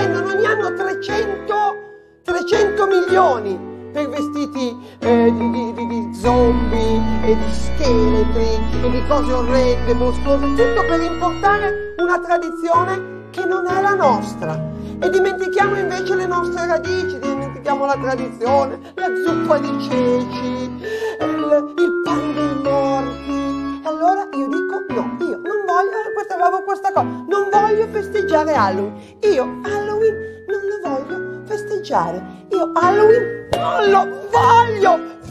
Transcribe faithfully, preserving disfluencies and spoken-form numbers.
spendono ogni anno trecento milioni per vestiti eh, di, di, di, di zombie e di scheletri e di cose orrende, mostruose, tutto per importare una tradizione che non è la nostra. E dimentichiamo invece le nostre radici, dimentichiamo la tradizione, la zuppa di ceci, il, il pan dei morti. Allora io dico no, io non voglio questa, questa cosa, non voglio festeggiare Halloween. Io Halloween non lo voglio festeggiare. Io Halloween non lo voglio